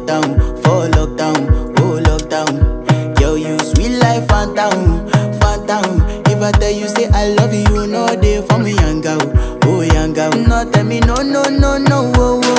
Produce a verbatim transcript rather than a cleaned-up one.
lockdown, for lockdown, oh lockdown. Girl, you sweet life, phantom, phantom. If I tell you say I love you, you know they for me young girl, oh young girl. No tell me no, no, no, no, oh, oh.